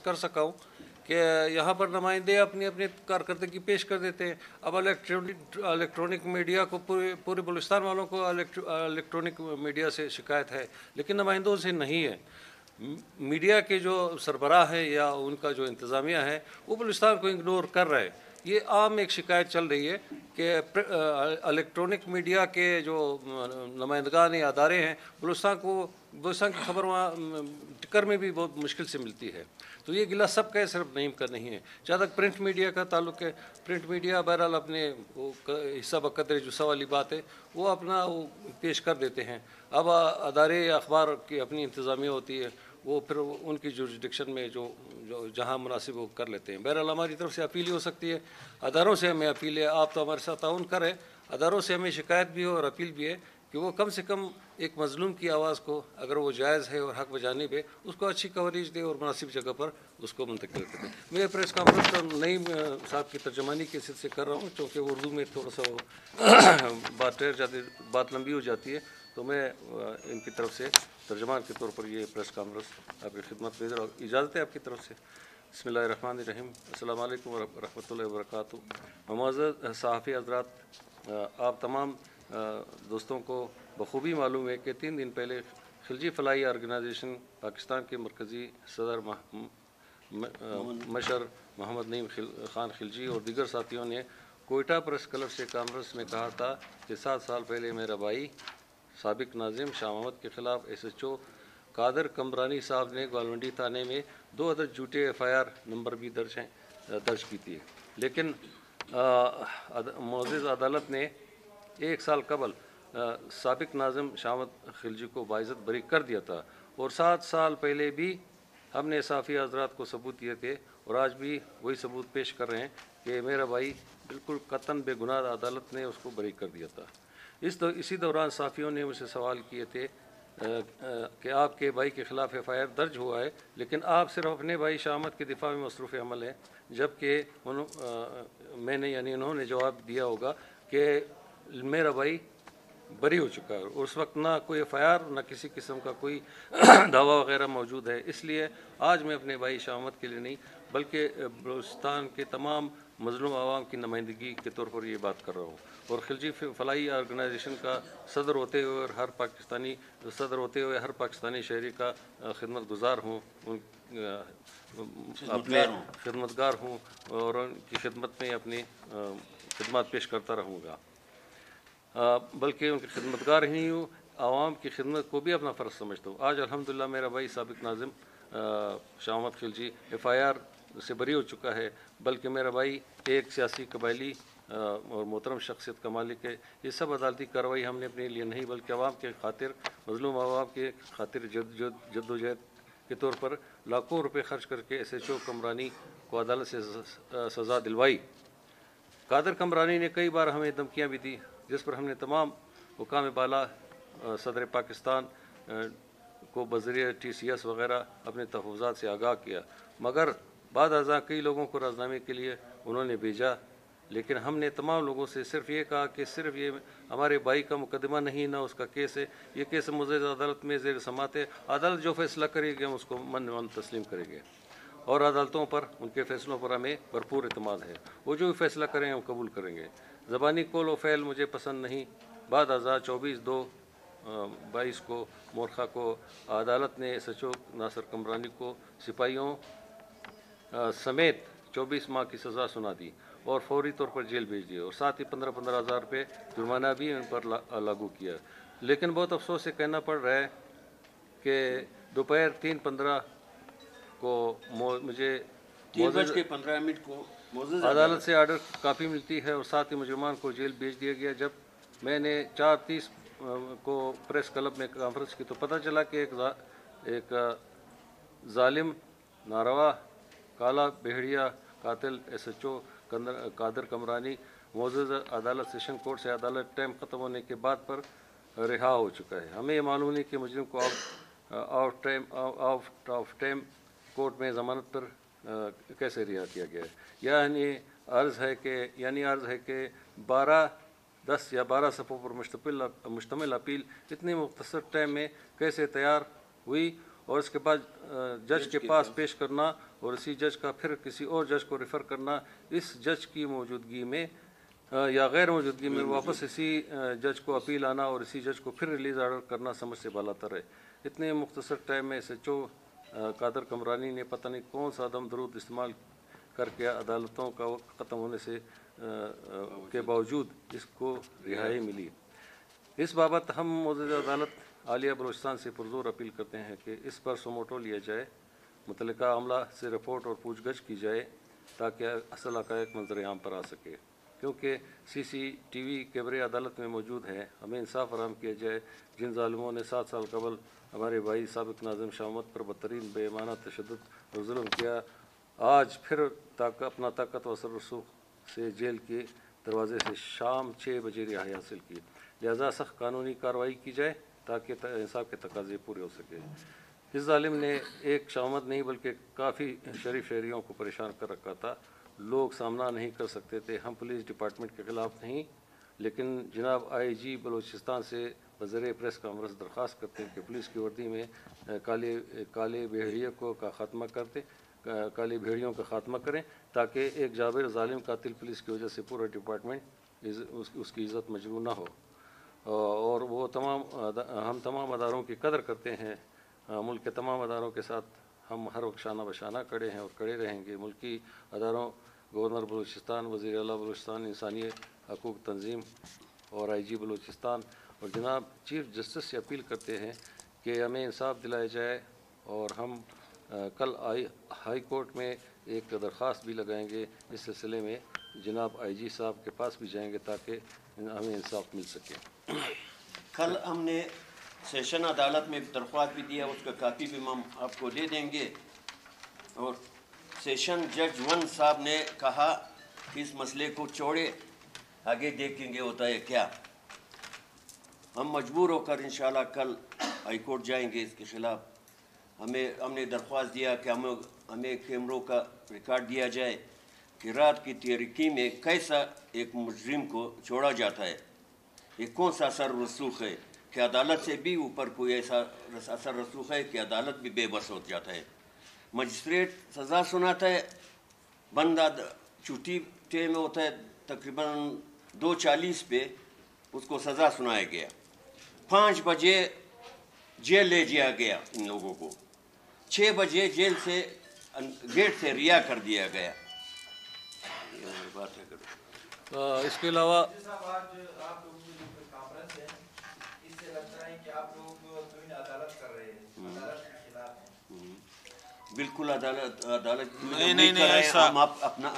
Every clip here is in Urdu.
कर सका हूँ کہ یہاں پر نمائندے اپنی اپنی کارکردگی پیش کر دیتے ہیں. اب الیکٹرانک میڈیا کو پورے بلوچستان والوں کو الیکٹرانک میڈیا سے شکایت ہے لیکن نمائندوں سے نہیں ہے. میڈیا کے جو سربراہ ہے یا ان کا جو انتظامیہ ہے وہ بلوچستان کو اگنور کر رہے ہیں. یہ عام ایک شکایت چل رہی ہے کہ الیکٹرانک میڈیا کے جو نمائندگان یا ادارے ہیں بلوچستان کی خبر وہاں ٹکر میں بھی بہت مشکل سے ملتی ہے. تو یہ گلہ سب کا ہے, صرف نعیم کا نہیں ہے. جہاں تک پرنٹ میڈیا کا تعلق ہے, پرنٹ میڈیا بہرحال اپنے حصہ بقدر جو والی بات ہے وہ اپنا وہ پیش کر دیتے ہیں. اب ادارے یا اخبار کی اپنی انتظامیہ ہوتی ہے, وہ پھر ان کی جورسڈکشن میں جو جہاں مناسب وہ کر لیتے ہیں. بہرحال ہماری طرف سے اپیل ہی ہو سکتی ہے, اداروں سے ہمیں اپیل ہے, آپ تو ہمارے ساتھ تعاون کریں, اداروں سے ہمیں شکایت بھی ہو اور اپیل بھی ہے کہ وہ کم سے کم ایک مظلوم کی آواز کو اگر وہ جائز ہے اور حق بجانب ہے اس کو اچھی کوریج دے اور مناسب جگہ پر اس کو منتقل کرے. میں پریس کانفرنس نعیم صاحب کی ترجمانی کی حیثیت سے کر رہا ہوں چونکہ اردو میں تھوڑا سا بات لمبی ہو جاتی ہے, تو میں ان کی طرف سے ترجمان کے طور پر یہ پریس کانفرنس آپ کی خدمت میں اجازت ہے آپ کی طرف سے. بسم اللہ الرحمن الرحیم. السلام علیکم ورحمۃ اللہ وبرکاتہ. معزز صحافی حضرات, آپ تمام دوستوں کو بخوبی معلوم ہے کہ 3 دن پہلے خلجی فلاحی آرگنائزیشن پاکستان کے مرکزی صدر مشر محمد نعیم خان خلجی اور دیگر ساتھیوں نے کوئٹہ پریس کلب سے کانفرنس میں کہا تھا کہ 7 سال پہلے میرا بھائی سابق ناظم شاہ محمد کے خلاف SHO قادر کمرانی صاحب نے گوالمنڈی تھانے میں 2 عدد جھوٹے FIR نمبر بھی درج کی تھی, لیکن معزز عدالت نے 1 سال قبل سابق ناظم شاہ محمد خلجی کو باعزت بری کر دیا تھا. اور 7 سال پہلے بھی ہم نے صحافی حضرات کو ثبوت دیے تھے اور آج بھی وہی ثبوت پیش کر رہے ہیں کہ میرا بھائی بالکل قطعاً بے گناہ, عدالت نے اس کو بری کر دیا تھا. اسی دوران صحافیوں نے مجھ سے سوال کیے تھے کہ آپ کے بھائی کے خلاف FIR درج ہوا ہے لیکن آپ صرف اپنے بھائی شاہ احمد کے دفاع میں مصروف عمل ہیں, جبکہ میں نے یعنی انہوں نے جواب دیا ہوگا کہ میرا بھائی بری ہو چکا ہے اور اس وقت نہ کوئی FIR نہ کسی قسم کا کوئی دعویٰ وغیرہ موجود ہے. اس لیے آج میں اپنے بھائی شاہ احمد کے لیے نہیں بلکہ بلوچستان کے تمام مظلوم عوام کی نمائندگی کے طور پر یہ بات کر رہا ہوں. اور خلجی فلاحی آرگنائزیشن کا صدر ہوتے ہوئے ہر پاکستانی شہری کا خدمت گزار ہوں, اپنے خدمتگار ہوں اور ان کی خدمت میں اپنی خدمات پیش کرتا رہوں گا, بلکہ ان کی خدمتگار ہی ہوں, عوام کی خدمت کو بھی اپنا فرض سمجھتا ہوں. آج الحمدللہ میرا بھائی سابق ناظم شاہ محمد خلجی FIR سے بری ہو چکا ہے, بلکہ میرا بھائی ایک سیاسی قبائلی اور محترم شخصیت کا مالک ہے. یہ سب عدالتی کارروائی ہم نے اپنے لیے نہیں بلکہ عوام کے خاطر, مظلوم عوام کے خاطر جدوجہد کے طور پر لاکھوں روپے خرچ کر کے SHO کمرانی کو عدالت سے سزا دلوائی. قادر کمرانی نے کئی بار ہمیں دھمکیاں بھی دی جس پر ہم نے تمام حکام بالا صدر پاکستان کو بذریعہ TCS وغیرہ اپنے تحفظات سے آگاہ کیا, مگر بعد ازاں کئی لوگوں کو رازنامے کے لیے انہوں نے بھیجا, لیکن ہم نے تمام لوگوں سے صرف یہ کہا کہ صرف یہ ہمارے بھائی کا مقدمہ نہیں, نہ اس کا کیس ہے, یہ کیس معزز عدالت میں زیر سماعت ہے. عدالت جو فیصلہ کرے گی ہم اس کو من تسلیم کریں گے اور عدالتوں پر ان کے فیصلوں پر ہمیں بھرپور اعتماد ہے. وہ جو بھی فیصلہ کریں ہم قبول کریں گے. زبانی قول و فعل مجھے پسند نہیں. بعد ازاں 24/2/22 کو مورخہ کو عدالت نے SHO ناصر کمرانی کو سپاہیوں سمیت 24 ماہ کی سزا سنا دی اور فوری طور پر جیل بھیج دیا اور ساتھ ہی 15,000 روپے جرمانہ بھی ان پر لاگو کیا. لیکن بہت افسوس سے کہنا پڑ رہا ہے کہ دوپہر 3:15 کو مجھے 3:15 کو عدالت سے آرڈر کاپی ملتی ہے اور ساتھ ہی مجرمان کو جیل بھیج دیا گیا. جب میں نے 4:30 کو پریس کلب میں کانفرنس کی تو پتہ چلا کہ ایک ظالم, ناروا, کالا بھیڑیا قاتل SHO قادر کمرانی معزز عدالت سیشن کورٹ سے عدالت ٹائم ختم ہونے کے بعد پر رہا ہو چکا ہے. ہمیں یہ معلوم نہیں کہ مجرم کو آؤٹ آف ٹائم کورٹ میں ضمانت پر کیسے رہا کیا گیا ہے. یعنی عرض ہے کہ 10 یا 12 صفحوں پر مشتمل اپیل اتنے مختصر ٹائم میں کیسے تیار ہوئی اور اس کے بعد جج کے پاس پیش کرنا اور اسی جج کا پھر کسی اور جج کو ریفر کرنا اس جج کی موجودگی میں یا غیر موجودگی میں واپس اسی جج کو اپیل آنا اور اسی جج کو پھر ریلیز آرڈر کرنا سمجھ سے بالا تر ہے۔ اتنے مختصر ٹائم میں SHO قادر کمرانی نے پتہ نہیں کون سا دم درود استعمال کر کے عدالتوں کا وقت ختم ہونے سے کے باوجود اس کو رہائی ملی۔ اس بابت ہم معزز عدالت عالیہ بلوچستان سے پرزور اپیل کرتے ہیں کہ اس پر سوموٹو لیا جائے، متعلقہ عملہ سے رپورٹ اور پوچھ گچھ کی جائے تاکہ اصل حقائق منظر عام پر آ سکے، کیونکہ CCTV کیمرے عدالت میں موجود ہیں۔ ہمیں انصاف فراہم کیا جائے۔ جن ظالموں نے 7 سال قبل ہمارے بھائی سابق ناظم شاہ محمد پر بدترین بے ایمانہ تشدد اور ظلم کیا، آج پھر اپنا طاقت و اثر رسوخ سے جیل کے دروازے سے شام 6 بجے رہائی حاصل کی۔ لہذا سخت قانونی کارروائی کی جائے تاکہ انصاف کے تقاضے پورے ہو سکے۔ اس ظالم نے ایک شاہ محمد نہیں بلکہ کافی شریف شہریوں کو پریشان کر رکھا تھا۔ لوگ سامنا نہیں کر سکتے تھے۔ ہم پولیس ڈپارٹمنٹ کے خلاف نہیں، لیکن جناب IG بلوچستان سے بذریعہ پریس کانفرنس درخواست کرتے ہیں کہ پولیس کی وردی میں کالے بھیڑیوں کا خاتمہ کریں تاکہ ایک جابر ظالم قاتل پولیس کی وجہ سے پورا ڈپارٹمنٹ اس کی عزت مجروح نہ ہو۔ اور ہم تمام اداروں کی قدر کرتے ہیں۔ ملک کے تمام اداروں کے ساتھ ہم ہر وقت شانہ بشانہ کھڑے ہیں اور کھڑے رہیں گے۔ ملکی اداروں، گورنر بلوچستان، وزیر اعلیٰ بلوچستان انسانی حقوق تنظیم اور IG بلوچستان اور جناب چیف جسٹس سے اپیل کرتے ہیں کہ ہمیں انصاف دلایا جائے، اور ہم کل ہائی کورٹ میں ایک درخواست بھی لگائیں گے اس سلسلے میں۔ جناب IG صاحب کے پاس بھی جائیں گے تاکہ ہمیں انصاف مل سکے۔ کل ہم نے سیشن عدالت میں درخواست بھی دیا، اس کا کاپی بھی ہم آپ کو دے دیں گے، اور سیشن جج 1 صاحب نے کہا کہ اس مسئلے کو چھوڑے، آگے دیکھیں گے ہوتا ہے کیا۔ ہم مجبور ہو کر انشاءاللہ کل ہائی کورٹ جائیں گے اس کے خلاف۔ ہم نے درخواست دیا کہ ہمیں کیمروں کا ریکارڈ دیا جائے کہ رات کی تاریکی میں کیسا ایک مجرم کو چھوڑا جاتا ہے، یہ کون سا اثر رسوخ ہے کہ عدالت سے بھی اوپر کوئی ایسا اثر رسوخ ہے کہ عدالت بھی بے بس ہو جاتا ہے۔ مجسٹریٹ سزا سناتا ہے، بندہ چھٹی ٹائم میں ہوتا ہے تقریباً 2:40 پہ اس کو سزا سنایا گیا، 5 بجے جیل لے جایا گیا ان لوگوں کو، 6 بجے جیل سے گیٹ سے رہا کر دیا گیا۔ اس کے علاوہ بالکل عدالت نہیں ایسا اپنا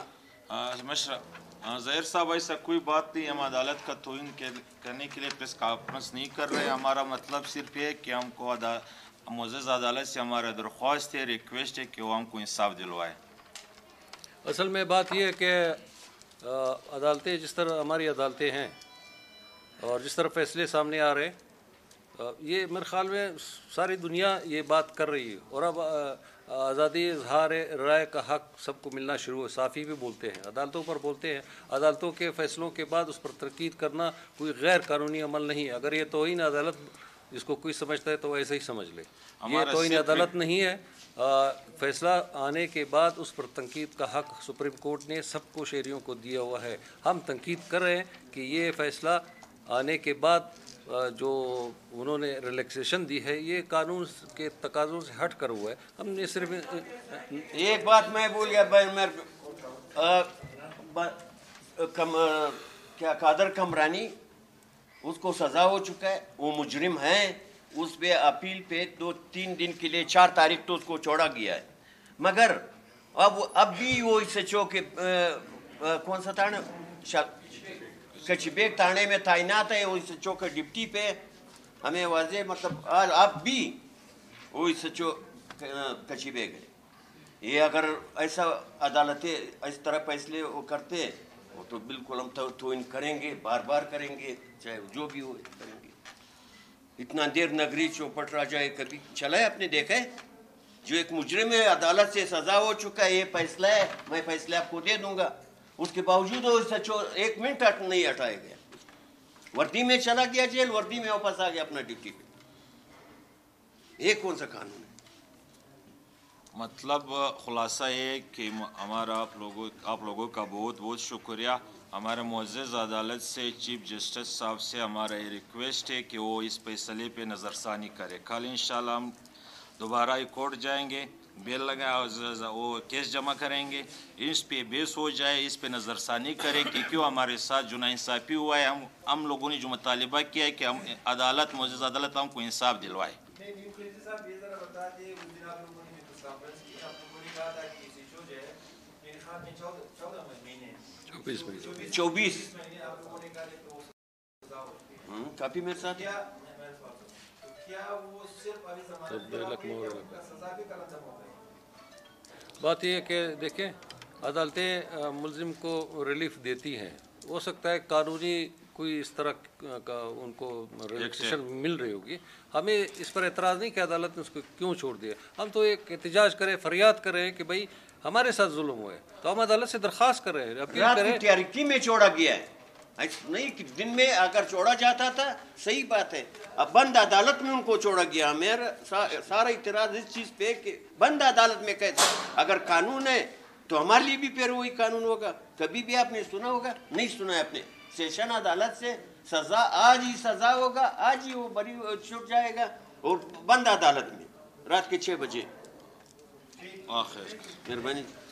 ظاہر صاحب ایسا کوئی بات نہیں، ہم عدالت کا توہین کرنے کے لیے پریس کانفرنس نہیں کر رہے۔ ہمارا مطلب صرف یہ ہے کہ ہم کو معزز عدالت سے ہمارا درخواست ہے، ریکویسٹ ہے کہ وہ ہم کو انصاف دلوائے۔ اصل میں بات یہ ہے کہ عدالتیں جس طرح ہماری عدالتیں ہیں اور جس طرح فیصلے سامنے آ رہے ہیں، یہ میرے خیال میں ساری دنیا یہ بات کر رہی ہے، اور اب آزادی اظہار رائے کا حق سب کو ملنا شروع ہے۔ صحافی بھی بولتے ہیں، عدالتوں پر بولتے ہیں، عدالتوں کے فیصلوں کے بعد اس پر تنقید کرنا کوئی غیر قانونی عمل نہیں ہے۔ اگر یہ توہین عدالت جس کو کوئی سمجھتا ہے تو ایسے ہی سمجھ لے، یہ توہین عدالت نہیں ہے۔ فیصلہ آنے کے بعد اس پر تنقید کا حق سپریم کورٹ نے سب کو شہریوں کو دیا ہوا ہے۔ ہم تنقید کر رہے ہیں کہ یہ فیصلہ آنے کے بعد جو انہوں نے ریلیکسیشن دی ہے یہ قانون کے تقاضوں سے ہٹ کر ہوا ہے۔ ہم نے صرف ایک بات میں بھول گیا، کیا قادر کمرانی اس کو سزا ہو چکا ہے، وہ مجرم ہیں، اس پہ اپیل پہ 2-3 دن کے لیے 4 تاریخ تو اس کو چھوڑا گیا ہے، مگر اب بھی وہ SHO کے کون سا تھانا کچھ بیگ تھانے میں تعینات ہے، وہ SHO کے ڈپٹی پہ ہمیں واضح مطلب اب بھی وہ SHO کچھ بیگ ہے۔ یہ اگر ایسا عدالتیں اس طرح فیصلے وہ کرتے وہ تو بالکل ہم توہین کریں گے، بار بار کریں گے، چاہے جو بھی ہو کریں گے۔ اتنا دیر نگری چوپٹ راجا کبھی چلا ہے، آپ نے دیکھا ہے؟ جو ایک مجرم ہے، عدالت سے سزا ہو چکا ہے، یہ فیصلہ ہے، میں فیصلہ آپ کو دے دوں گا، اس کے باوجود وہ SHO 1 منٹ نہیں ہٹایا گیا، وردی میں چلا گیا جیل، وردی میں واپس آ گیا اپنا ڈیوٹی پہ۔ یہ کون سا قانون ہے؟ مطلب خلاصہ یہ ہے کہ ہمارا آپ لوگوں کا بہت بہت شکریہ. ہمارے معزز عدالت سے چیف جسٹس صاحب سے ہمارا یہ ریکویسٹ ہے کہ وہ اس فیصلے پہ نظر ثانی کرے. کل انشاءاللہ ہم دوبارہ کورٹ جائیں گے, بیل وہ کیس جمع کریں گے, اس پہ بیس ہو جائے, اس پہ نظر ثانی کرے کہ کیوں ہمارے ساتھ جو ناانصافی ہوا ہے. ہم لوگوں نے جو مطالبہ کیا ہے کہ ہم معزز عدالت ہم کو انصاف دلوائے. چوبیس کاپی میرے ساتھ. بات یہ ہے کہ دیکھیں عدالتیں ملزم کو ریلیف دیتی ہیں. ہو سکتا ہے قانونی کوئی اس طرح کا ان کو ریلیکسیشن مل رہی ہوگی. ہمیں اس پر اعتراض نہیں کہ عدالت نے اس کو کیوں چھوڑ دیا. ہم تو ایک احتجاج کریں, فریاد کریں کہ بھائی ہمارے ساتھ ظلم ہوئے, تو ہم عدالت سے درخواست کر رہے ہیں, اپیل کریں. تاریخی میں چھوڑا گیا ہے, نہیں کہ دن میں اگر چھوڑا جاتا تھا صحیح بات ہے. اب بند عدالت میں ان کو چھوڑا گیا. میرا سارا اعتراض اس چیز پہ کہ بند عدالت میں کہتے اگر قانون ہے تو ہمارے لیے بھی پھر وہی قانون ہوگا. کبھی بھی آپ نے سنا ہوگا؟ نہیں سنا ہے آپ نے. سیشن عدالت سے سزا آج ہی سزا ہوگا, آج ہی وہ بری چھوٹ جائے گا, اور بند عدالت میں رات کے 6 بجے. آخر مہربانی.